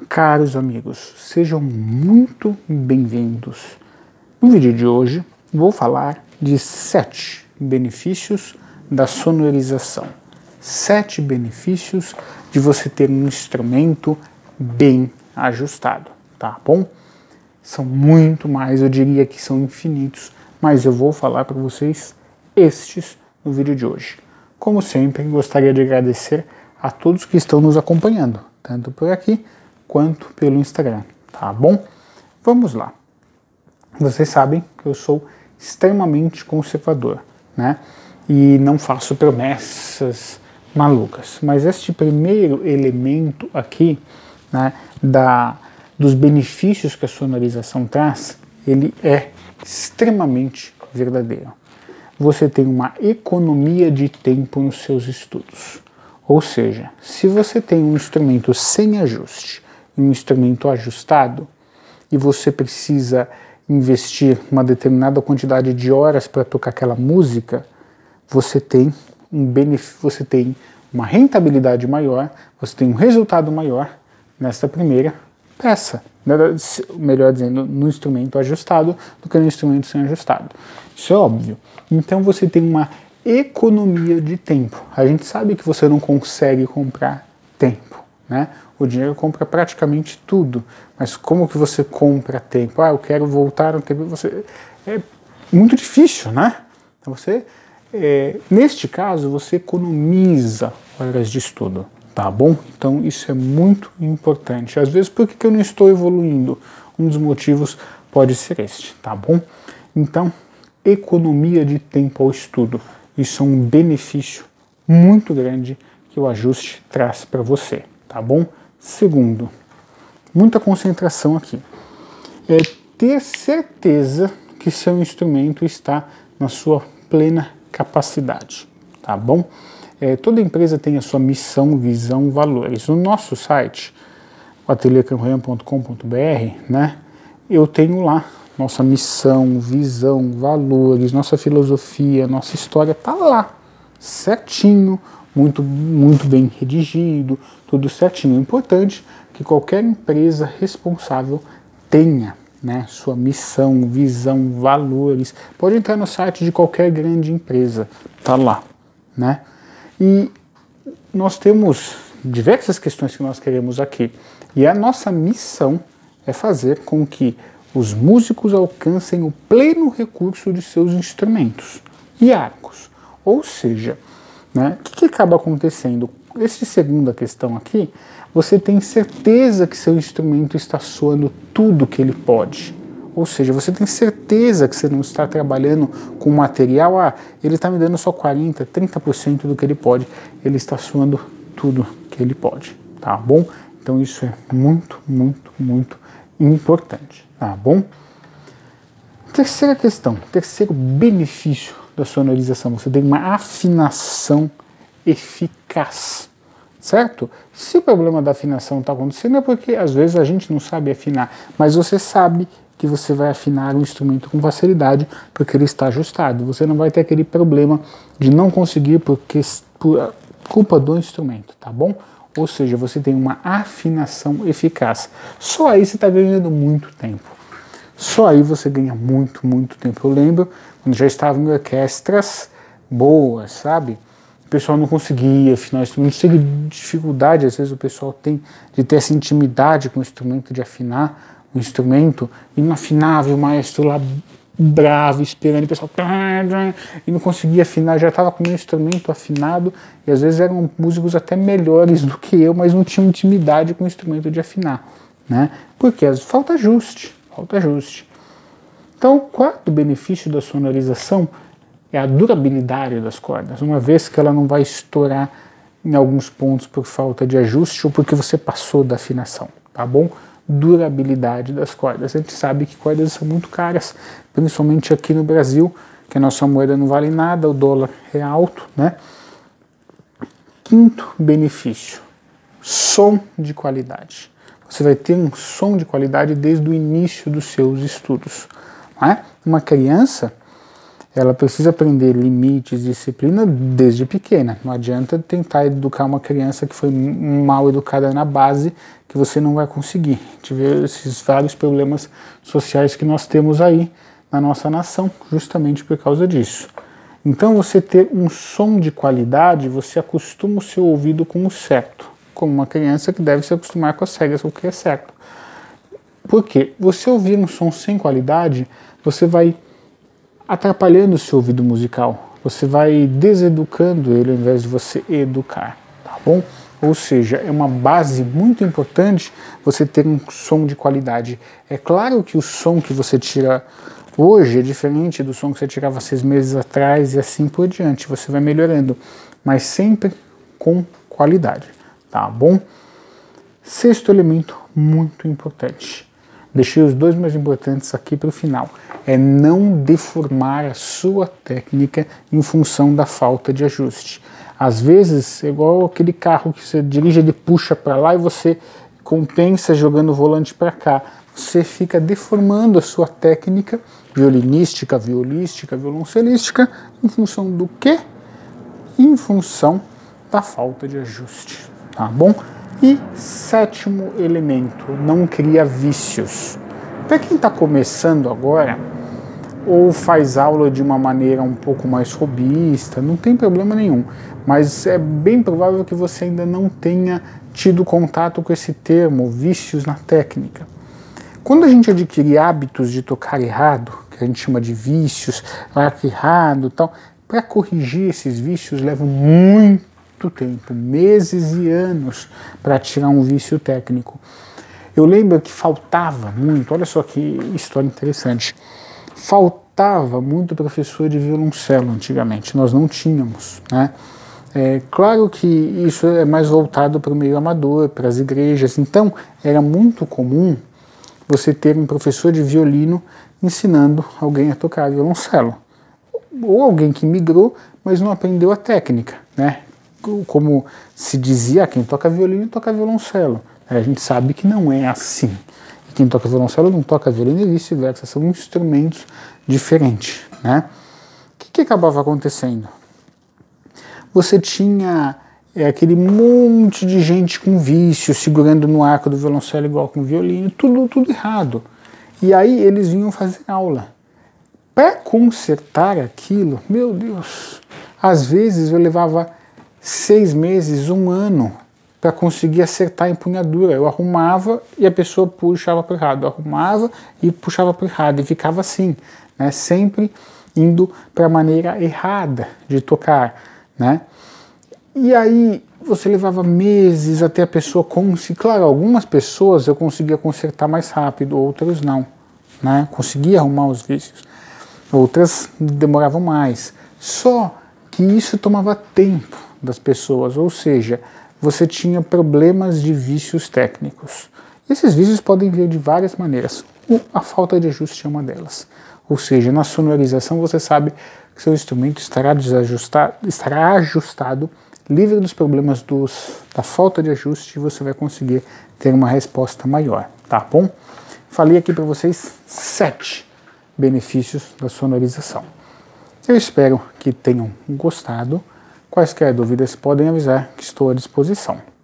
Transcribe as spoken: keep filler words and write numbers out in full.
Caros amigos, sejam muito bem-vindos. No vídeo de hoje vou falar de sete benefícios da sonorização. Sete benefícios de você ter um instrumento bem ajustado, tá bom? São muito mais, eu diria que são infinitos, mas eu vou falar para vocês estes no vídeo de hoje. Como sempre, gostaria de agradecer a todos que estão nos acompanhando, tanto por aqui quanto pelo Instagram, tá bom? Vamos lá. Vocês sabem que eu sou extremamente conservador, né? E não faço promessas malucas. Mas este primeiro elemento aqui, né, da, dos benefícios que a sonorização traz, ele é extremamente verdadeiro. Você tem uma economia de tempo nos seus estudos. Ou seja, se você tem um instrumento sem ajuste e um instrumento ajustado, e você precisa investir uma determinada quantidade de horas para tocar aquela música, você tem um benefício, você tem uma rentabilidade maior, você tem um resultado maior nessa primeira peça, melhor dizendo, no instrumento ajustado do que no instrumento sem ajustado. Isso é óbvio. Então você tem uma economia de tempo. A gente sabe que você não consegue comprar tempo, né? O dinheiro compra praticamente tudo, mas como que você compra tempo? Ah, eu quero voltar ao tempo. Você... É muito difícil, né? Então você, é... neste caso, você economiza horas de estudo, tá bom? Então isso é muito importante. Às vezes, por que eu não estou evoluindo? Um dos motivos pode ser este, tá bom? Então, economia de tempo ao estudo. Isso é um benefício muito grande que o ajuste traz para você, tá bom? Segundo, muita concentração aqui. É ter certeza que seu instrumento está na sua plena capacidade, tá bom? É, toda empresa tem a sua missão, visão, valores. No nosso site, o ateliê campanha ponto com ponto br, né, eu tenho lá nossa missão, visão, valores, nossa filosofia, nossa história, tá lá, certinho, muito, muito bem redigido, tudo certinho. É importante que qualquer empresa responsável tenha, né, sua missão, visão, valores. Pode entrar no site de qualquer grande empresa, tá lá, né? E nós temos diversas questões que nós queremos aqui. E a nossa missão é fazer com que os músicos alcancem o pleno recurso de seus instrumentos e arcos. Ou seja, né, o que, que acaba acontecendo? Essa segunda questão aqui, você tem certeza que seu instrumento está soando tudo que ele pode. Ou seja, você tem certeza que você não está trabalhando com material, ah, ele está me dando só quarenta, trinta por cento do que ele pode, ele está soando tudo que ele pode, tá bom? Então isso é muito, muito, muito importante, tá bom? Terceira questão, terceiro benefício da sonorização, você tem uma afinação eficaz, certo? Se o problema da afinação está acontecendo é porque às vezes a gente não sabe afinar, mas você sabe que você vai afinar um instrumento com facilidade porque ele está ajustado. Você não vai ter aquele problema de não conseguir porque por culpa do instrumento, tá bom? Ou seja, você tem uma afinação eficaz. Só aí você está ganhando muito tempo. Só aí você ganha muito, muito tempo. Eu lembro quando já estava em orquestras boas, sabe? O pessoal não conseguia afinar o instrumento. Não sei que dificuldade às vezes o pessoal tem de ter essa intimidade com o instrumento, de afinar o instrumento, e não afinava, e o maestro lá bravo, esperando, e o pessoal e não conseguia afinar, já estava com o meu instrumento afinado, e às vezes eram músicos até melhores do que eu, mas não tinham intimidade com o instrumento de afinar, né? Porque falta ajuste, falta ajuste. Então, o quarto benefício da sonorização é a durabilidade das cordas, uma vez que ela não vai estourar em alguns pontos por falta de ajuste ou porque você passou da afinação, tá bom? Durabilidade das cordas. A gente sabe que cordas são muito caras, principalmente aqui no Brasil, que a nossa moeda não vale nada, o dólar é alto, né? Quinto benefício, som de qualidade. Você vai ter um som de qualidade desde o início dos seus estudos, não é? Uma criança, ela precisa aprender limites, disciplina desde pequena. Não adianta tentar educar uma criança que foi mal educada na base, que você não vai conseguir. A gente vê esses vários problemas sociais que nós temos aí na nossa nação, justamente por causa disso. Então, você ter um som de qualidade, você acostuma o seu ouvido com o certo, como uma criança que deve se acostumar com as regras, com o que é certo. Por quê? Você ouvir um som sem qualidade, você vai atrapalhando o seu ouvido musical, você vai deseducando ele ao invés de você educar, tá bom? Ou seja, é uma base muito importante você ter um som de qualidade. É claro que o som que você tira hoje é diferente do som que você tirava seis meses atrás e assim por diante, você vai melhorando, mas sempre com qualidade, tá bom? Sexto elemento muito importante. Deixei os dois mais importantes aqui para o final. É não deformar a sua técnica em função da falta de ajuste. Às vezes, é igual aquele carro que você dirige, ele puxa para lá e você compensa jogando o volante para cá. Você fica deformando a sua técnica violinística, violística, violoncelística, em função do quê? Em função da falta de ajuste, tá bom? E sétimo elemento, não cria vícios. Para quem está começando agora, ou faz aula de uma maneira um pouco mais robista, não tem problema nenhum, mas é bem provável que você ainda não tenha tido contato com esse termo, vícios na técnica. Quando a gente adquire hábitos de tocar errado, que a gente chama de vícios, arco errado e tal, para corrigir esses vícios leva muito tempo, meses e anos para tirar um vício técnico. Eu lembro que faltava muito, olha só que história interessante, faltava muito professor de violoncelo antigamente, nós não tínhamos, né? É claro que isso é mais voltado para o meio amador, para as igrejas, então era muito comum você ter um professor de violino ensinando alguém a tocar violoncelo, ou alguém que migrou, mas não aprendeu a técnica, né? Como se dizia, quem toca violino toca violoncelo. A gente sabe que não é assim. E quem toca violoncelo não toca violino e vice-versa, são instrumentos diferentes, né? O que, que acabava acontecendo? Você tinha é, aquele monte de gente com vício, segurando no arco do violoncelo igual com o violino, tudo, tudo errado. E aí eles vinham fazer aula. Para consertar aquilo, meu Deus, às vezes eu levava seis meses, um ano, para conseguir acertar a empunhadura. Eu arrumava e a pessoa puxava para o errado, eu arrumava e puxava para o errado, e ficava assim, né? Sempre indo para a maneira errada de tocar, né? E aí você levava meses até a pessoa conseguir. Claro, algumas pessoas eu conseguia consertar mais rápido, outras não, né? Conseguia arrumar os vícios, outras demoravam mais. Só que isso tomava tempo das pessoas, ou seja, você tinha problemas de vícios técnicos. Esses vícios podem vir de várias maneiras. A falta de ajuste é uma delas. Ou seja, na sonorização você sabe que seu instrumento estará desajustado, estará ajustado, livre dos problemas dos, da falta de ajuste, e você vai conseguir ter uma resposta maior, tá bom? Falei aqui para vocês sete benefícios da sonorização. Eu espero que tenham gostado. Quaisquer dúvidas podem avisar que estou à disposição.